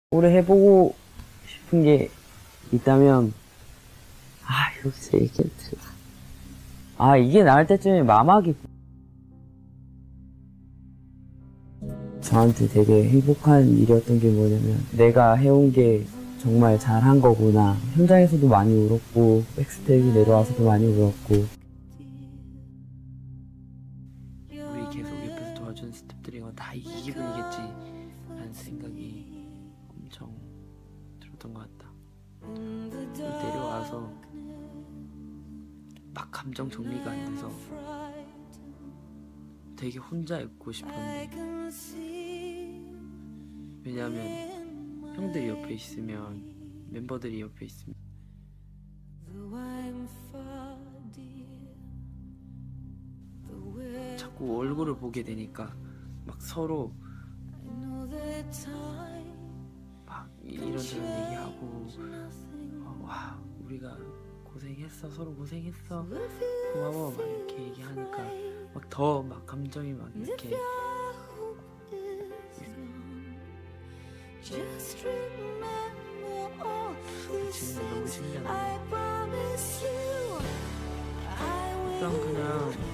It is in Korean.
오래 해보고 싶은 게 있다면, 여기서 얘기해도 되나? 이게 나올 때쯤에 마막이 저한테 되게 행복한 일이었던 게 뭐냐면, 내가 해온 게 정말 잘한 거구나. 현장에서도 많이 울었고, 백스테이지 내려와서도 많이 울었고. 우리 계속 옆에서 도와주는 스태프들이 다 이 기분이겠지 라는 생각이 엄청 들었던 것 같다. 내려와서 막 감정 정리가 안 돼서 되게 혼자 있고 싶었는데, 왜냐하면 형들이 옆에 있으면, 멤버들이 옆에 있으면 자꾸 얼굴을 보게 되니까 막 서로 막 이런저런 얘기하고, 와 우리가 고생했어, 서로 고생했어, 고마워 막 이렇게 얘기하니까 막 더 막 감정이 막 이렇게 지금 너무 신기하네. 일단 그냥